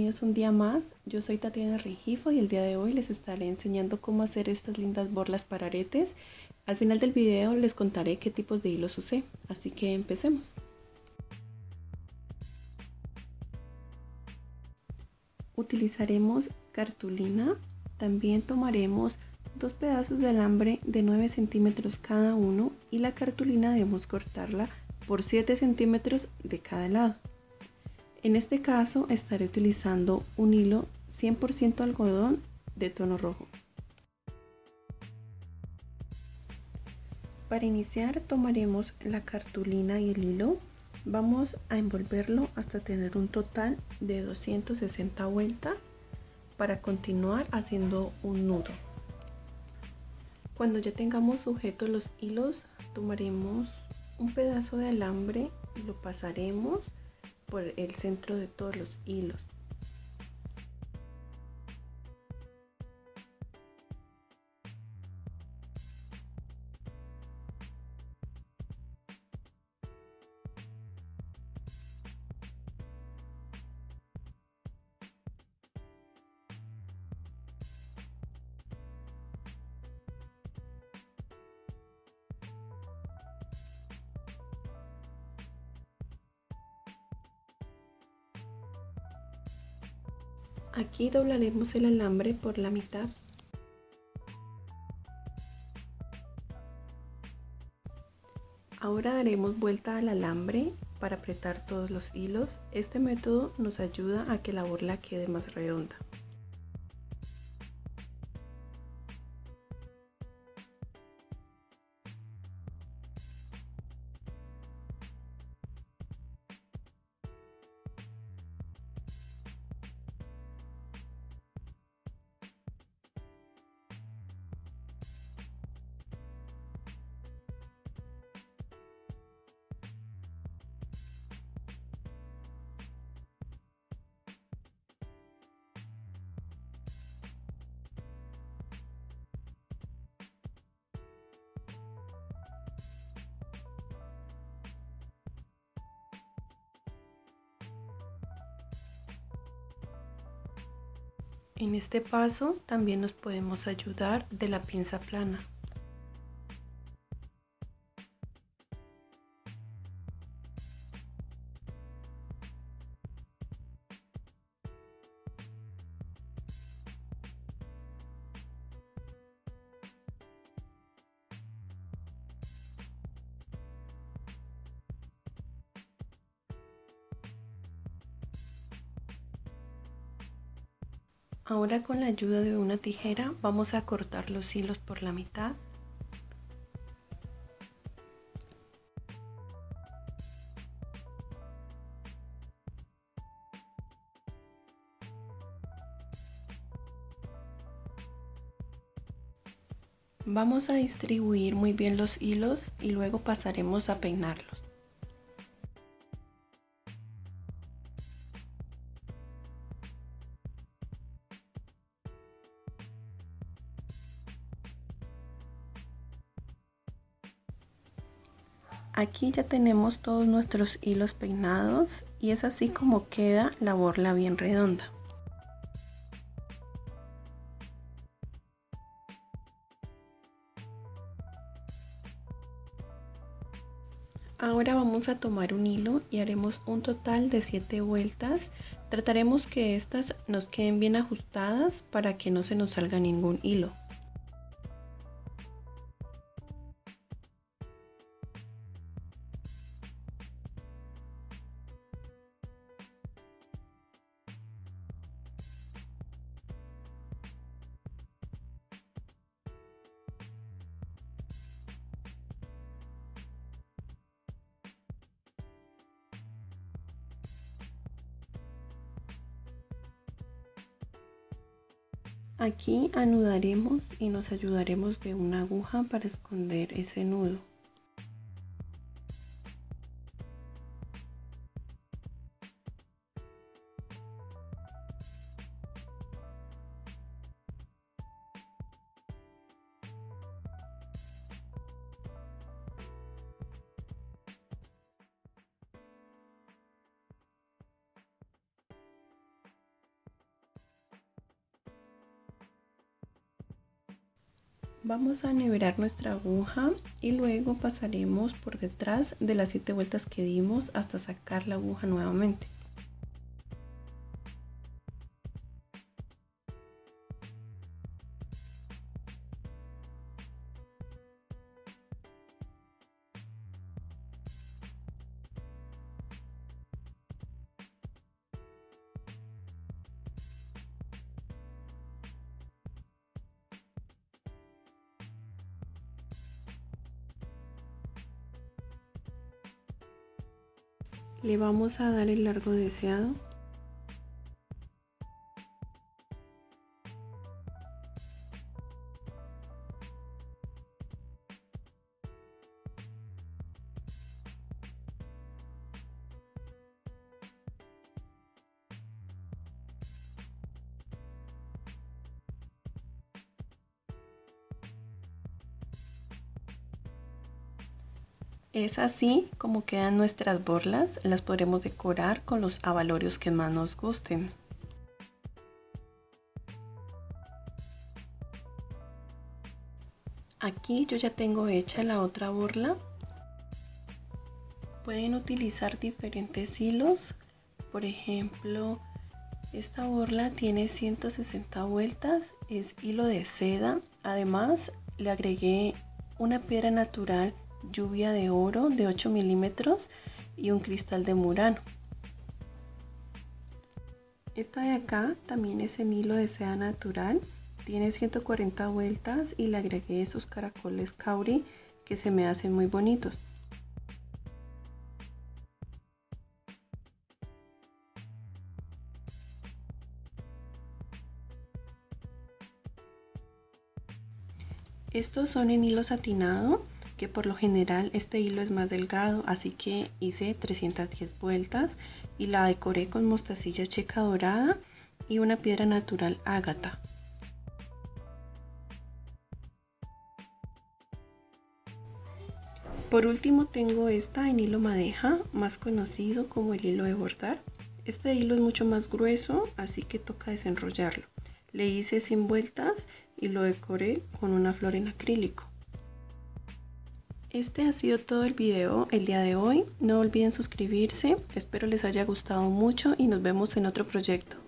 bienvenidos un día más. Yo soy Tatiana Rengifo y el día de hoy les estaré enseñando cómo hacer estas lindas borlas para aretes. Al final del video les contaré qué tipos de hilos usé, así que empecemos. Utilizaremos cartulina, también tomaremos dos pedazos de alambre de 9 centímetros cada uno y la cartulina debemos cortarla por 7 centímetros de cada lado. En este caso estaré utilizando un hilo 100% algodón de tono rojo. Para iniciar tomaremos la cartulina y el hilo. Vamos a envolverlo hasta tener un total de 260 vueltas para continuar haciendo un nudo. Cuando ya tengamos sujetos los hilos, tomaremos un pedazo de alambre y lo pasaremos por el centro de todos los hilos. Aquí doblaremos el alambre por la mitad. Ahora daremos vuelta al alambre para apretar todos los hilos. Este método nos ayuda a que la borla quede más redonda. En este paso también nos podemos ayudar de la pinza plana. Ahora con la ayuda de una tijera vamos a cortar los hilos por la mitad. Vamos a distribuir muy bien los hilos y luego pasaremos a peinarlos. Aquí ya tenemos todos nuestros hilos peinados y es así como queda la borla bien redonda. Ahora vamos a tomar un hilo y haremos un total de 7 vueltas. Trataremos que estas nos queden bien ajustadas para que no se nos salga ningún hilo. Aquí anudaremos y nos ayudaremos de una aguja para esconder ese nudo. Vamos a enhebrar nuestra aguja y luego pasaremos por detrás de las 7 vueltas que dimos hasta sacar la aguja nuevamente. Le vamos a dar el largo deseado. Es así como quedan nuestras borlas, las podremos decorar con los abalorios que más nos gusten. Aquí yo ya tengo hecha la otra borla. Pueden utilizar diferentes hilos, por ejemplo, esta borla tiene 160 vueltas, es hilo de seda, además le agregué una piedra natural lluvia de oro de 8 milímetros y un cristal de Murano. Esta de acá también es en hilo de seda natural, tiene 140 vueltas y le agregué esos caracoles kauri que se me hacen muy bonitos. Estos son en hilo satinado, que por lo general este hilo es más delgado, así que hice 310 vueltas y la decoré con mostacilla checa dorada y una piedra natural ágata. Por último tengo esta en hilo madeja, más conocido como el hilo de bordar. Este hilo es mucho más grueso, así que toca desenrollarlo. Le hice 100 vueltas y lo decoré con una flor en acrílico. Este ha sido todo el video el día de hoy. No olviden suscribirse, espero les haya gustado mucho y nos vemos en otro proyecto.